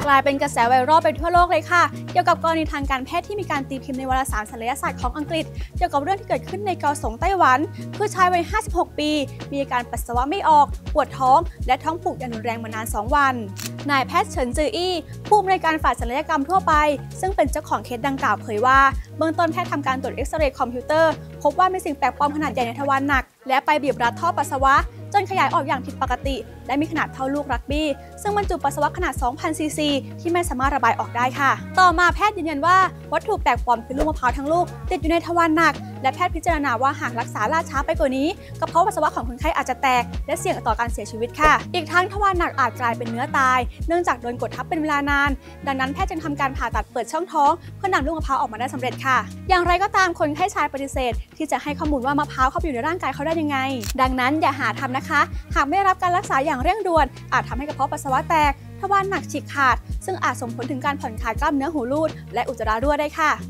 ลายเป็นกระแสไวรัลไปทั่วโลกเลยค่ะเกี่ยวกับกรณีทางการแพทย์ที่มีการตีพิมพ์ในวารสารศัลยศาสตร์ของอังกฤษเกี่ยวกับเรื่องที่เกิดขึ้นในเกาสงไต้หวันคือชายวัย 56 ปีมีอาการปัสสาวะไม่ออกปวดท้องและท้องผูกอย่างรุนแรงมานาน 2 วันนายแพทย์เฉินจืออี้ผู้อำนวยการฝ่ายศัลยกรรมทั่วไปซึ่งเป็นเจ้าของเคสดังกล่าวเผยว่าเบื้องต้นแพทย์ทำการตรวจเอ็กซเรย์คอมพิวเตอร์พบว่ามีสิ่งแปลกปลอมขนาดใหญ่ในทวารหนักและไปบีบรัดท่อปัสสาวะจนขยายออกอย่างผิดปกติและมีขนาดเท่าลูกรักบี้ซึ่งบรรจุปัสสาวะขนาด 2,000 ซีซีที่ไม่สามารถระบายออกได้ค่ะต่อมาแพทย์ยืนยันว่าวัตถุแปลกปลอมคือลูกมะพร้าวทั้งลูกติดอยู่ในทวารหนักและแพทย์พิจารณาว่าหากรักษาล่าช้าไปกว่านี้กระเพาะปัสสาวะของคนไข้อาจจะแตกและเสี่ยงต่อการเสียชีวิตค่ะอีกทั้งทวารหนักอาจกลายเป็นเนื้อตายเนื่องจากโดนกดทับเป็นเวลานานดังนั้นแพทย์จึงทำการผ่าตัดเปิดช่องท้องเพื่อนำลูกมะพร้าวออกมาได้สำเร็จค่ะอย่างไรก็ตามคนไข้ชายปฏิเสธที่จะให้ข้อมูลว่ามะพร้าวเข้าไปอยู่ในร่างกายเขาได้ยังไงดังนั้นอย่าหาทำนะคะหากไม่ได้รับการรักษาอย่างเร่งด่วนอาจทำให้กระเพาะปัสสาวะแตกทวารหนักฉีกขาดซึ่งอาจส่งผลถึงการผ่อนคลายกล้ามเนื้อหูรูดและอุจจาระรั่วได้ค่ะ